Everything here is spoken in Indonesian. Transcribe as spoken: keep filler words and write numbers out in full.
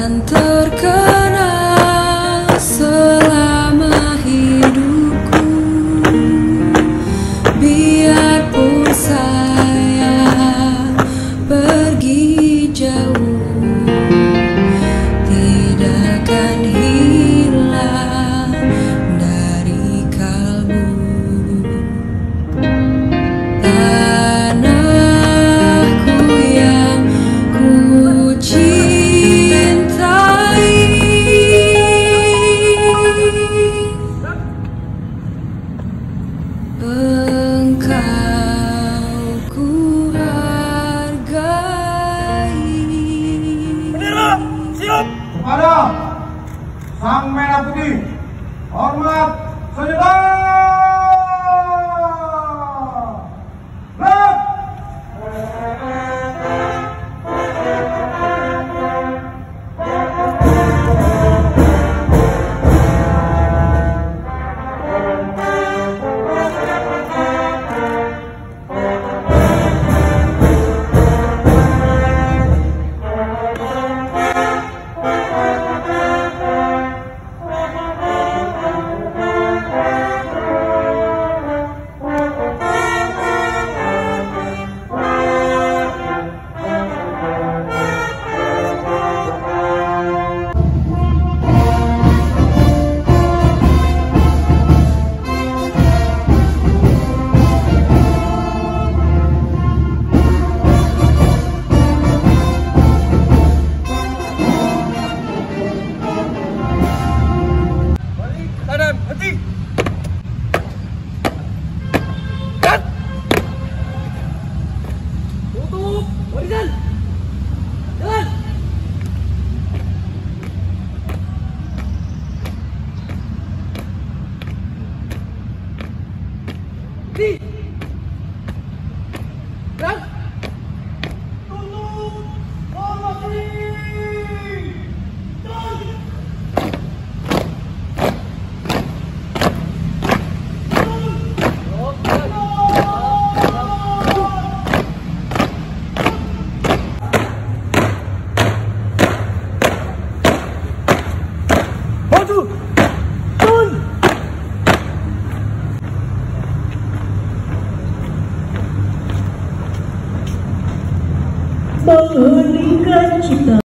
akan terkenal selama hidupku, biarpun saya pergi jauh, tidak akan hilang dari kalbu. Tanahku yang ku cintai, engkau ku hargai. Bendera, siap! Kepada Sang Merah Putih, hormat senyum. Lep! Kanan, henti! Cut! Tutup! Barisan! Jalan! Henti! Gerak! Tutup! Formasi! Maju! Turun! Mengheningkan cipta.